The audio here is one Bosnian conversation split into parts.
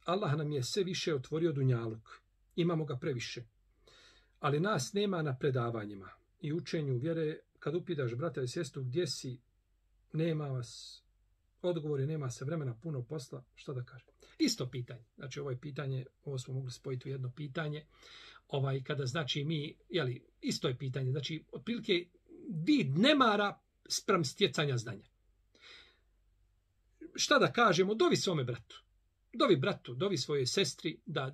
Allah nam je sve više otvorio dunjaluk. Imamo ga previše. Ali nas nema na predavanjima i učenju vjere. Kad upitaš brata i sestru gdje si, nema vas odgovore, nema se vremena, puno posla, šta da kažem. Isto pitanje. Znači ovo je pitanje, ovo smo mogli spojiti u jedno pitanje. Kada znači mi, isto je pitanje. Znači otprilike vid nemara spram stjecanja znanja. Šta da kažemo, dovi svome bratu. Dovi bratu, dovi svojoj sestri da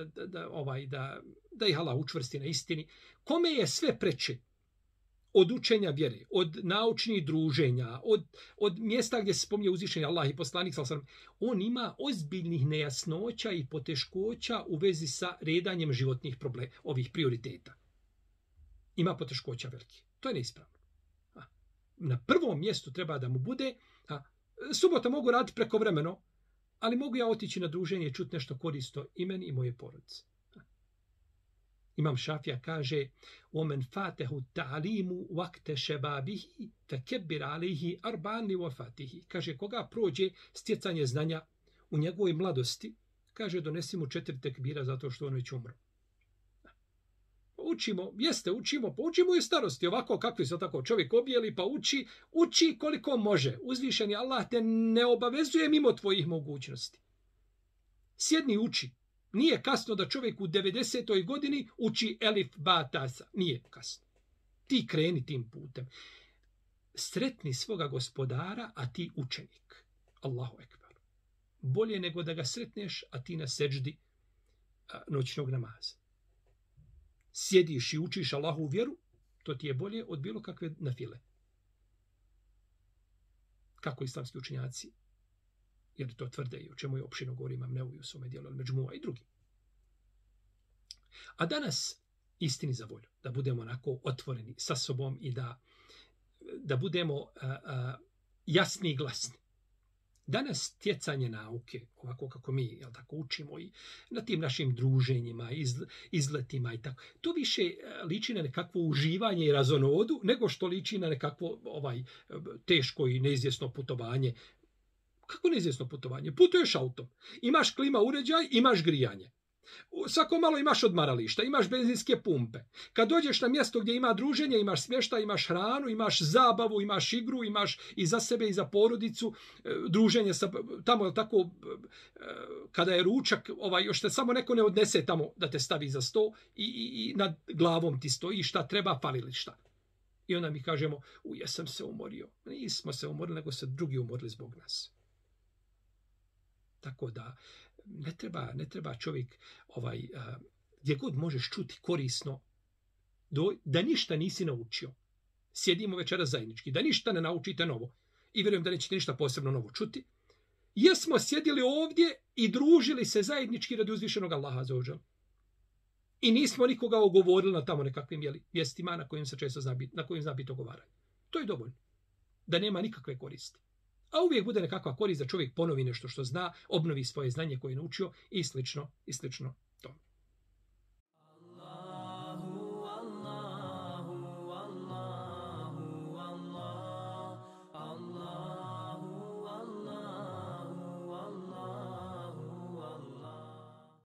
ih Allah učvrsti na istini. Kome je sve preče od učenja vjere, od naučnih druženja, od mjesta gdje se spominje uzvišenje Allah i poslanik, on ima ozbiljnih nejasnoća i poteškoća u vezi sa redanjem životnih problema, ovih prioriteta. Ima poteškoća velike. To je neispravno. Na prvom mjestu treba da mu bude, subota mogu raditi prekovremeno, ali mogu ja otići na druženje i čuti nešto korisno i meni i moje porodice. Imam Šafija kaže: "Omen fatehu ta'limu waqta shababihi fakebbir alayhi arba'an li wafatihi." Kaže, koga prođe stjecanje znanja u njegovoj mladosti, kaže, donesi mu 4 tekbira zato što on već umro. Učimo i u starosti, ovako kakvi se tako čovjek objeli pa uči koliko može. Uzvišeni Allah te ne obavezuje mimo tvojih mogućnosti. Sjedni uči. Nije kasno da čovjek u 90. godini uči elif, ba, tasa. Nije kasno. Ti kreni tim putem. Sretni svoga gospodara, a ti učenik. Allahu ekber. Bolje nego da ga sretneš, a ti na seđdi noćnog namaza. Sjediš i učiš Allahu vjeru, to ti je bolje od bilo kakve nafile. Kako islamski učenjaci, jer to tvrde i o čemu je opširno govori Imam Nevevi u svome dijelu Al-Međmua i drugi. A danas, istini za volju, da budemo onako otvoreni sa sobom i da budemo jasni i glasni. Danas stjecanje nauke, ovako kako mi učimo i na tim našim druženjima, izletima i tako, to više liči na nekakvo uživanje i razonodu, nego što liči na nekakvo teško i neizvjesno putovanje. Kako neizvjesno putovanje? Putuješ autom, imaš klima uređaj, imaš grijanje. Svako malo imaš odmarališta, imaš benzinske pumpe. Kad dođeš na mjesto gdje ima druženje, imaš smještaj, imaš hranu, imaš zabavu, imaš igru, imaš i za sebe i za porodicu, druženje sa tamo tako kada je ručak, još te samo neko ne odnese tamo da te stavi za sto i nad glavom ti stoji šta treba, fali li šta. I onda mi kažemo, jesam se umorio. Nismo se umorili, nego se drugi umorili zbog nas. Tako da ne treba čovjek gdje god možeš čuti korisno, da ništa nisi naučio. Sjedimo večera zajednički, da ništa ne naučite novo. I vjerujem da nećete ništa posebno novo čuti. Jesmo sjedili ovdje i družili se zajednički radi uzvišenog Allaha azza wa džal. I nismo nikoga ogovorili na tamo nekakvim vijestima na kojim se često zna biti ogovaranje. To je dovoljno. Da nema nikakve koristi. A uvijek bude nekakva korist da čovjek ponovi nešto što zna, obnovi svoje znanje koje je naučio i slično, i slično.